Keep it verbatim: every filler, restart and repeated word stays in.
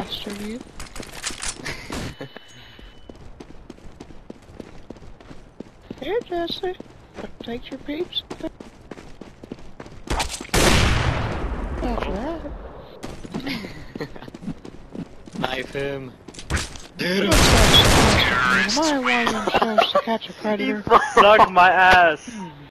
bastard, you. Here, Jesse. Take your peeps. That's right. Knife him. Dude, my one chose to catch a predator. Suck my ass.